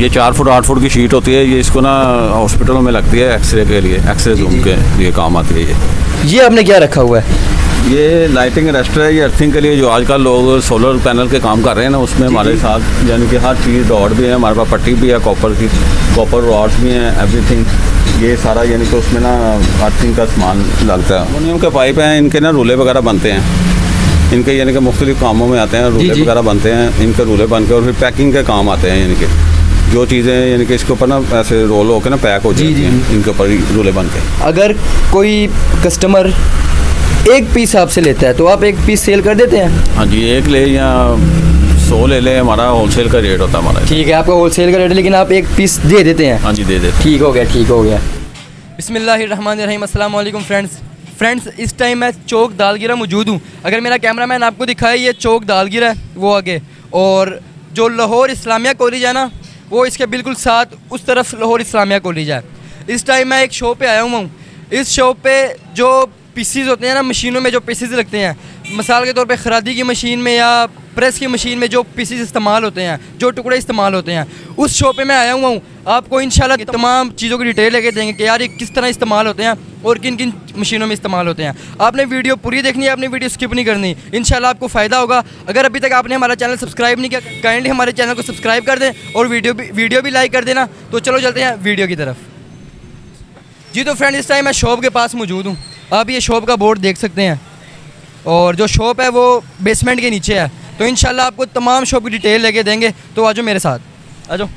ये 4 foot 8 foot की sheet होती है। ये इसको ना हॉस्पिटलों में लगती है एक्सरे के लिए, एक्सरे जूम के लिए काम आती है। ये आपने क्या रखा हुआ है? ये लाइटिंग अरेस्टर है, ये अर्थिंग के लिए जो आजकल लोग सोलर पैनल के काम कर रहे हैं ना, उसमें हमारे साथ यानी कि हर चीज़ रॉड भी है हमारे पास, पट्टी भी है कॉपर की, कॉपर रॉड्स भी हैं, एवरीथिंग। ये सारा यानी कि उसमें ना अर्थिंग का सामान लगता है। एल्युमिनियम के पाइप हैं, इनके ना रूले वगैरह बनते हैं, इनके यानी कि मुख्तलिफ कामों में आते हैं, रूले वगैरह बनते हैं, इनके रूले बन के और फिर पैकिंग के काम आते हैं। यानी कि जो चीज़ें यानी कि इसके ऊपर ना ऐसे रोल होकर ना पैक हो जाती हैं, इनके ऊपर रूले बन के। अगर कोई कस्टमर एक पीस आपसे लेता है तो आप एक पीस सेल कर देते हैं? हाँ जी, एक ले या 100 ले ले, हमारा होलसेल का रेट होता है हमारा। ठीक है, आपका होलसेल का रेट है, लेकिन आप एक पीस दे देते हैं? हाँ जी, दे देते। ठीक हो गया, ठीक हो गया। बिस्मिल्लाहिर्रहमानिर्रहीम, अस्सलाम वालेकुम फ्रेंड्स, इस टाइम मैं चौक दालगिरा मौजूद हूँ। अगर मेरा कैमरामैन आपको दिखाए, ये चौक दालगिरा है वो आगे, और जो लाहौर इस्लामिया कॉलेज है ना, वो इसके बिल्कुल साथ उस तरफ लाहौर इस्लामिया कॉलेज है। इस टाइम मैं एक शॉप पे आया हूँ। इस शॉप पे जो पीसीज होते हैं ना, मशीनों में जो पीसीज लगते हैं, मिसाल के तौर पे खरादी की मशीन में या प्रेस की मशीन में जो पीसीज इस्तेमाल होते हैं, जो टुकड़े इस्तेमाल होते हैं, उस शॉप पे मैं आया हुआ हूँ। आपको इंशाल्लाह तमाम चीज़ों की डिटेल लेके देंगे कि यार ये किस तरह इस्तेमाल होते हैं और किन किन मशीनों में इस्तेमाल होते हैं। आपने वीडियो पूरी देखनी है, आपने वीडियो स्किप नहीं करनी, इंशाल्लाह आपको फ़ायदा होगा। अगर अभी तक आपने हमारा चैनल सब्सक्राइब नहीं किया, काइंडली हमारे चैनल को सब्सक्राइब कर दें और वीडियो भी लाइक कर देना। तो चलो चलते हैं वीडियो की तरफ। जी तो फ्रेंड, इस टाइम मैं शॉप के पास मौजूद हूँ। आप ये शॉप का बोर्ड देख सकते हैं, और जो शॉप है वो बेसमेंट के नीचे है। तो इंशाल्लाह आपको तमाम शॉप की डिटेल लेके देंगे। तो आ जाओ मेरे साथ, आ जाओ।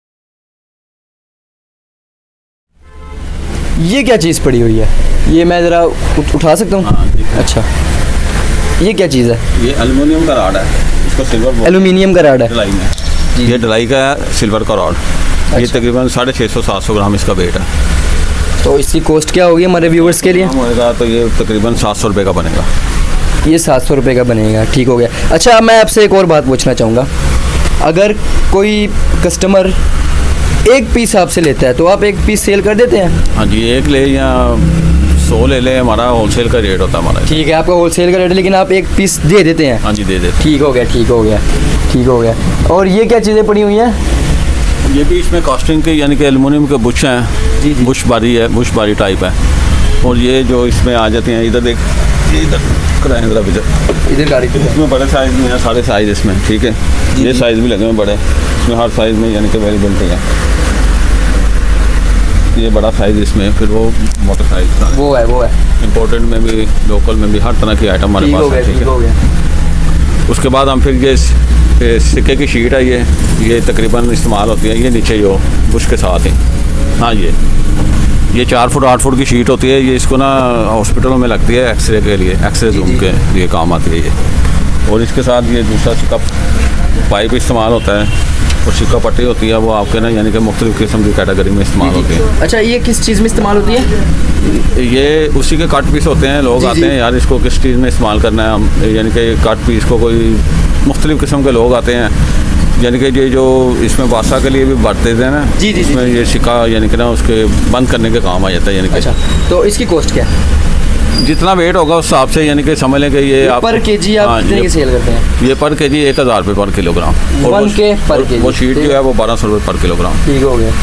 ये क्या चीज़ पड़ी हुई है? ये मैं ज़रा उठा सकता हूँ? हाँ, अच्छा, ये क्या चीज़ है? ये एल्युमिनियम का रॉड है, इसको सिल्वर, एल्युमिनियम का रॉड है ढलाई में। ये ढलाई का है, सिल्वर का रॉड। ये तकरीबन 650-700 ग्राम इसका वेट है। तो इसकी कॉस्ट क्या होगी हमारे व्यूवर्स के लिए? होगा तो ये तकरीबन 700 रुपये का बनेगा। ये 700 रुपये का बनेगा, ठीक हो गया। अच्छा, मैं आपसे एक और बात पूछना चाहूँगा। अगर कोई कस्टमर एक पीस आपसे लेता है तो आप एक पीस सेल कर देते हैं? हाँ जी, एक ले या 100 ले ले, हमारा होलसेल का रेट होता है हमारा। ठीक है, आपका होलसेल का रेट है, लेकिन आप एक पीस दे देते हैं? हाँ जी, दे देते। ठीक हो गया, ठीक हो गया, ठीक हो गया। और ये क्या चीज़ें पड़ी हुई हैं? ये भी इसमें कास्टिंग के यानी कि एल्युमिनियम के बुश हैं। जी, बुश बारी है, बुश बारी टाइप है। और ये जो इसमें आ जाते हैं, इधर देख, ये इधर कराएं जरा, इधर गाड़ी पे। इसमें बड़े साइज़ में है, सारे साइज़ इसमें, ठीक है। ये साइज़ भी लगे हुए बड़े, इसमें हर साइज़ में यानी कि अवेलेबिलिटी है। ये बड़ा साइज़ इसमें, फिर वो मोटा साइज़ वो है इम्पोर्टेड में भी, लोकल में भी, हर तरह की आइटम हमारे पास है। ठीक है। उसके बाद हम फिर ये सिक्के की शीट है, ये तकरीबन इस्तेमाल होती है, ये नीचे जो बुश के साथ है। हाँ, ये 4 फुट 8 फुट की शीट होती है। ये इसको ना हॉस्पिटलों में लगती है एक्सरे के लिए, एक्सरे जूम के लिए काम आती है ये। और इसके साथ ये दूसरा सिक्का पाइप इस्तेमाल होता है, और सिक्का पट्टी होती है, वो आपके ना यानी कि मुख्तलिफ़ किस्म की कैटेगरी में इस्तेमाल होती है। अच्छा, ये किस चीज़ में इस्तेमाल होती है? ये उसी के कट पीस होते हैं। लोग आते हैं, यार इसको किस चीज़ में इस्तेमाल करना है, हम यानी कि कट पीस को कोई मुख्तलिफ़ किस्म के लोग आते हैं, यानी कि ये जो इसमें बासा के लिए भी बरतते हैं ना, इसमें ये सिक्का यानी कि ना उसके बंद करने के काम आ जाता है। यानी कि अच्छा, तो इसकी कॉस्ट क्या है? जितना वेट होगा उस हिसाब से, यानी कि समझ लें कि ये आप पर केजी आप कितने की सेल करते हैं? ये पर केजी 1000 रुपये पर किलोग्राम। और वो शीट जो है वो 1200 रुपये पर किलोग्राम। ठीक हो गया।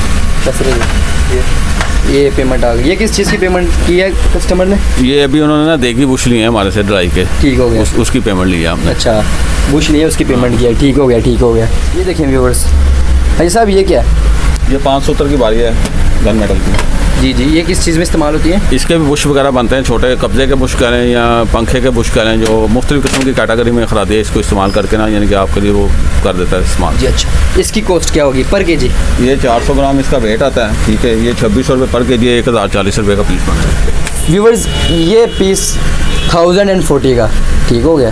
ये पेमेंट आ गई। ये किस चीज़ की पेमेंट की है कस्टमर ने? ये अभी उन्होंने ना देखी बुश ली है हमारे से ड्राई के। ठीक हो गया, उसकी पेमेंट ली है हमने। अच्छा, बुश ली है, उसकी पेमेंट किया। ठीक हो गया, ठीक हो गया। ये देखें व्यूअर्स, भाई साहब ये क्या है? ये 570 की बारी है, गन मेटल की। जी, ये किस चीज़ में इस्तेमाल होती है? इसके भी बुश वगैरह बनते हैं, छोटे कब्जे के बुश करें या पंखे के बुश करें, जो मुख्तलिफ़ किस्म की कैटेगरी में खरादे, इसको इस्तेमाल करके ना यानी कि आपके लिए वो कर देता है इस्तेमाल। जी, अच्छा, इसकी कॉस्ट क्या होगी पर केजी? ये 400 ग्राम इसका वेट आता है, ठीक है। ये 2600 रुपये पर केजी, 1040 रुपये का पीस बनता है। व्यूअर्स, ये पीस 1040 का, ठीक हो गया।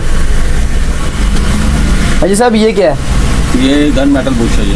अजी साहब, ये क्या है? ये गन मेटल बुश है।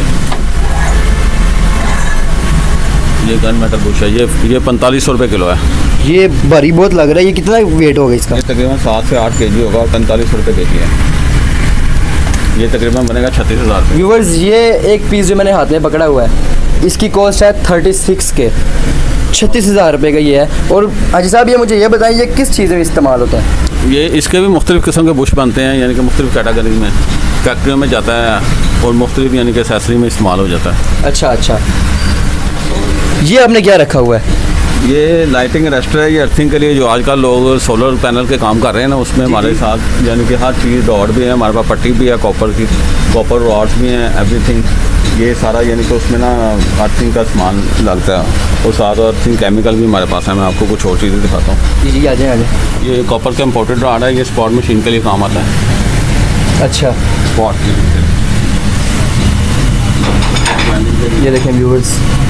ये गन मेटल बुश है। ये 4500 रुपये किलो है। ये भारी बहुत लग रहा है। ये कितना वेट होगा इसका? ये तकरीबन 7 से 8 केजी होगा, 45 रुपये केजी है। ये तकरीबन बनेगा 36,000 रुपये। व्यूअर्स, ये एक पीस जो मैंने हाथ में पकड़ा हुआ है, इसकी कॉस्ट है 36 के, 36,000 रुपये का ये है। और हाजी साहब, ये मुझे ये बताइए, ये किस चीज़ में इस्तेमाल होता है? ये इसके भी मुख्तलिफ़ किस्म के बुश बनते हैं, यानी कि मुख्तलिफ़ कैटेगरी में। फैक्ट्रियों में जाता है और मुख्तलिफ यानी कि एसेसरी में इस्तेमाल हो जाता है। अच्छा अच्छा, ये आपने क्या रखा हुआ है? ये लाइटिंग अरेस्टर है, ये अर्थिंग के लिए जो आजकल लोग सोलर पैनल के काम कर रहे हैं ना, उसमें हमारे साथ यानी कि हर चीज़ रॉड भी है हमारे पास, पट्टी भी है कॉपर की, कॉपर रॉड्स भी हैं, एवरीथिंग। ये सारा यानी कि उसमें ना अर्थिंग का सामान लगता है और साथ अर्थिंग केमिकल भी हमारे पास है। मैं आपको कुछ और चीज़ें दिखाता हूँ। जी जी, आ जाए आ जाए। ये कॉपर का इम्पोर्टेड रॉड है, ये स्पॉट मशीन के लिए काम आता है। अच्छा, स्पॉट ये देखें व्यूअर्स,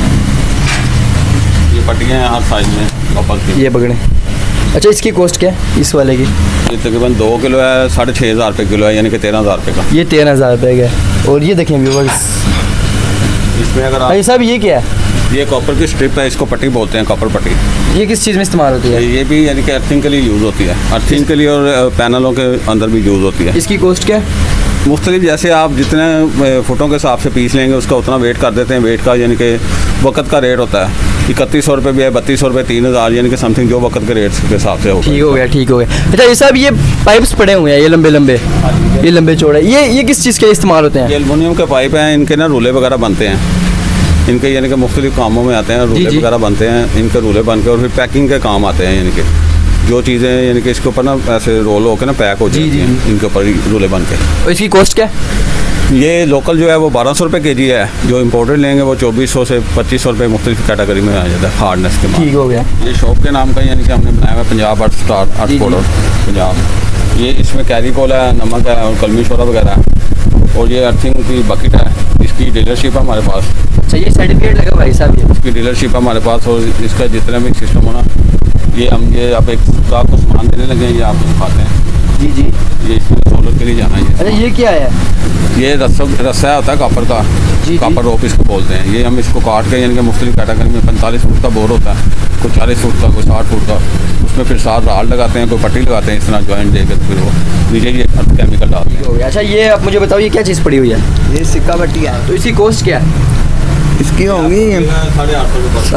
ये पट्टियाँ हैं हर साइज में कॉपर की, ये पकड़ें। अच्छा, इसकी कॉस्ट क्या है इस वाले की? ये तकरीबन 2 किलो है, 6,500 रुपये किलो है, यानी कि 13,000 रुपये का। ये 13,000 रुपये का है। और ये देखें व्यूअर्स, इसमें अगर भाई साहब ये क्या है? ये कॉपर की स्ट्रिप है, इसको पट्टी बोलते हैं, कॉपर पट्टी। ये किस चीज़ में इस्तेमाल होती है? ये भी यानी कि अर्थिंग के लिए यूज़ होती है, अर्थिंग के लिए और पैनलों के अंदर भी यूज़ होती है। इसकी कॉस्ट क्या है? मुख्तलिफ, जैसे आप जितने फुटों के हिसाब से पीस लेंगे उसका उतना वेट कर देते हैं। वेट का यानी कि वक्त का रेट होता है, 3100 रुपये भी है, 3200 रुपये, 3000, यानी कि समथिंग जो वक्त के रेट के हिसाब से होगा। ठीक हो गया, ठीक हो गया। अच्छा ये साहब, ये पाइप्स पड़े हुए हैं, ये लंबे लंबे, ये लंबे चौड़े, ये किस चीज़ के इस्तेमाल होते हैं? ये एल्युमिनियम के पाइप हैं, इनके ना रूले वगैरह बनते हैं, इनके यानी कि मुख्तलिफ कामों में आते हैं, रूले वगैरह बनते हैं, इनके रूले बन के और फिर पैकिंग के काम आते हैं। यानी कि जो चीज़ें यानी कि इसके ऊपर ना ऐसे रोल होकर ना पैक हो जाती हैं, इनके ऊपर रूले बन के। और इसकी कॉस्ट क्या है? ये लोकल जो है वो 1200 रुपये केजी है, जो इम्पोर्टेड लेंगे वो 2400 से 2500 रुपये मुख्तलिफ कैटेगरी में आ जाता है हार्डनेस के। ठीक हो गया। ये शॉप के नाम का यानी कि हमने बनाया हुआ है Punjab earth star earth powder Punjab. ये इसमें कैरी कोल है, नमक है और कलमी शोरा वगैरह है, और ये अर्थिंग की बकेट है, इसकी डीलरशिप है हमारे पास। अच्छा, ये सर्टिफिकेट लगा भाई साहब? ये इसकी डीलरशिप है हमारे पास और इसका जितना भी सिस्टम होना, ये हम ये आप एक ग्राहक को सामान देने लगे, ये आपको दिखाते हैं। जी जी, ये इसमें सोलर के लिए जाना है। अच्छा ये क्या है? ये रस्सा होता है कॉपर का, कॉपर रोप इसको बोलते हैं। ये हम इसको काट के यानी कि मुख्तलिफ कैटेगरी में 45 फुट का बोर होता है, कोई 40 फुट का, कोई 60 फुट का, उसमें फिर 7 राड लगाते हैं, कोई पट्टी लगाते हैं, इस तरह जॉइंट देकर फिर वो नीचे ये केमिकल डालते हैं। अच्छा, ये आप मुझे बताओ, ये क्या चीज़ पड़ी हुई है? ये सिक्का पट्टी है। तो इसकी कॉस्ट क्या है? इसकी होंगी 850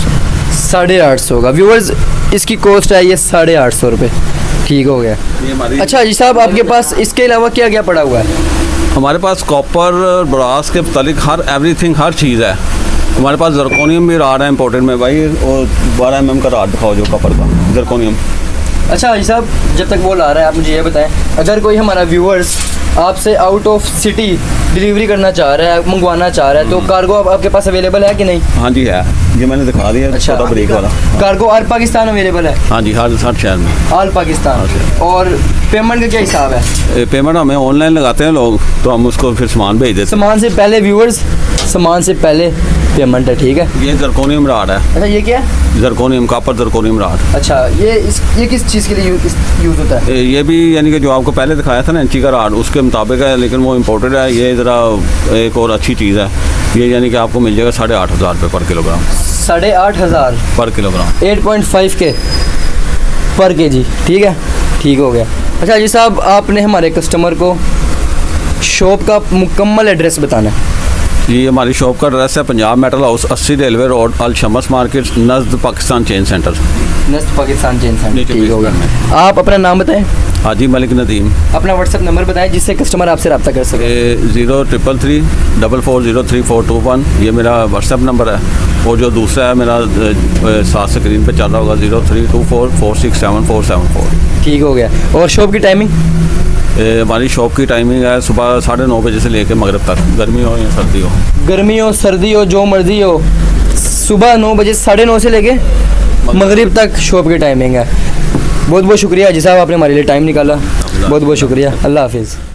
850 का। व्यूअर्स, इसकी कॉस्ट है ये 850 रुपये। ठीक हो गया। अच्छा जी साहब, आपके पास इसके अलावा क्या क्या पड़ा हुआ है? हमारे पास कॉपर ब्रास के मुतालिक हर एवरीथिंग हर चीज़ है हमारे पास। जरकोनियम भी राड है इम्पोर्टेड में भाई, और 12 mm का राड दिखाओ जो कॉपर का जरकोनियम। अच्छा जी साहब, जब तक वो ला रहा है आप मुझे ये बताएं, अगर कोई हमारा व्यूअर्स आपसे आउट ऑफ सिटी डिलीवरी करना चाह रहा है, मंगवाना चाह रहा है, तो कार्गो आपके पास अवेलेबल है कि नहीं? हाँ जी है, ये मैंने दिखा दिया। अच्छा, छोटा ब्रेक वाला कार्गो हर पाकिस्तान अवेलेबल है? हाँ जी, हर शहर में, ऑल पाकिस्तान। और पेमेंट का क्या हिसाब है? पेमेंट हमें ऑनलाइन लगाते हैं लोग, तो हम उसको फिर सामान भेज देते हैं। सामान से पहले व्यूअर्स, सामान से पहले पेमेंट है, ठीक है। ये जरकोनियम राड है। अच्छा, ये क्या है? Zirconium, copper zirconium rod. अच्छा, ये किस चीज़ के लिए यूज़ होता है? ये भी यानी कि जो आपको पहले दिखाया था ना इंची का राड, उसके मुताबिक है, लेकिन वो इम्पोर्टेड है। ये ज़रा एक और अच्छी चीज़ है, ये यानी कि आपको मिल जाएगा 8,500 रुपये पर किलोग्राम। 8,500 पर किलोग्राम, 8.5 के पर केजी, ठीक है, ठीक हो गया। अच्छा जी साहब, आपने हमारे कस्टमर को शॉप का मुकम्मल एड्रेस बताना है। ये हमारी शॉप का एड्रेस है Punjab metal house, 80 railway road, Al Shams market, नज़द पाकिस्तान चेन सेंटर। नज़द पाकिस्तान चेन सेंटर, ठीक हो में। गया। आप अपना नाम बताएं। हाजी मलिक नदीम। अपना व्हाट्सएप नंबर बताएं जिससे कस्टमर आपसे रब्ता कर सके। 0333440341, ये मेरा व्हाट्सएप नंबर है। और जो दूसरा है मेरा साथ स्क्रीन पे चल रहा होगा, 0324467474। ठीक हो गया। और शॉप की टाइमिंग? हमारी शॉप की टाइमिंग है सुबह 9:30 बजे से लेकर मगरिब तक, गर्मी हो या सर्दी हो। गर्मी हो सर्दी हो जो मर्जी हो, सुबह 9 बजे 9:30 से लेके मगरिब तक शॉप की टाइमिंग है। बहुत बहुत शुक्रिया जी साहब, आपने हमारे लिए टाइम निकाला। बहुत बहुत शुक्रिया। अल्लाह हाफिज़।